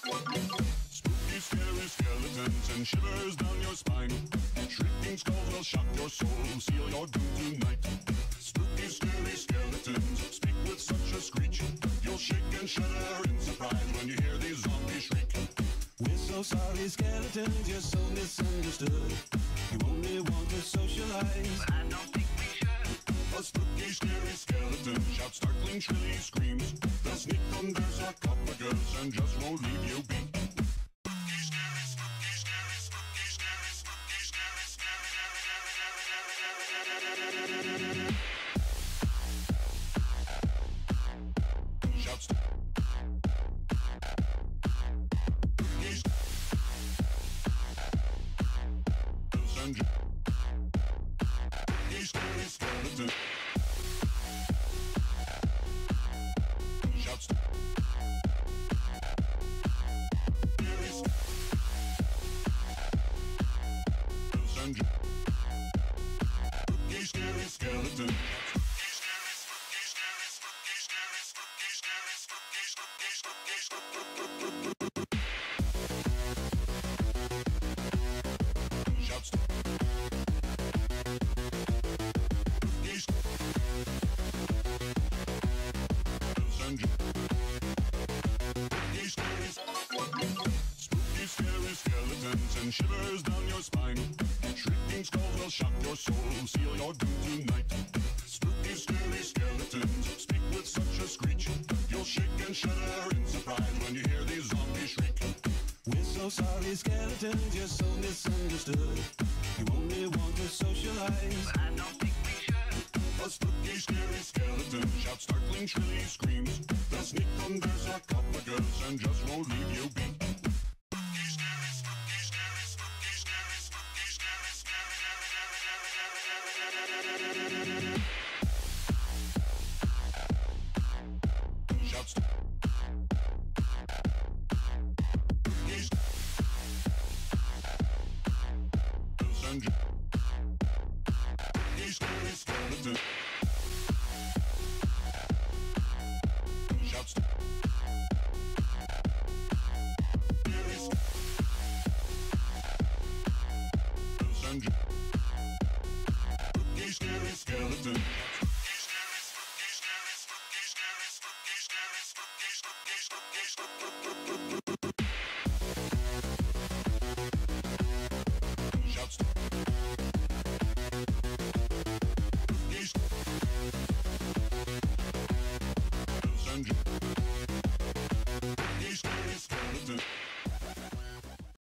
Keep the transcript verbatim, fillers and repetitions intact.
Spooky, scary skeletons and shivers down your spine. Shrieking skulls will shock your soul, seal your doom tonight. Spooky, scary skeletons speak with such a screech. You'll shake and shudder in surprise when you hear these zombies shriek. We're so sorry, skeletons, you're so misunderstood. You only want to socialize, but I don't think we should. A spooky, scary skeleton shouts startling, shrilly screams. They'll sneak under sarcophagus and just won't leave you be. Spooky, scary, spooky, scary, spooky, scary, spooky, scary, scary, shouts. Spooky, scary skeleton. Shouts. Spooky, scary skeleton. Shouts. Spooky, scary skeletons and shivers down your spine. Shrieking skulls will shock your soul, seal your doom tonight. Spooky, scary skeletons speak with such a screech. You'll shake and shudder in surprise when you hear these zombies shriek. We're so sorry, skeletons, you're so misunderstood. You only want to socialize, But I don't think we should. A spooky, scary skeleton shouts startling, shrilly screams. They'll sneak under sarcophagus and just won't leave you be. Spooky, scary, spooky, scary, spooky, scary, spooky, scary, scary, shouts. Spooky, scary skeleton. Shouts. Spooky, scary skeleton. Shouts. Spooky,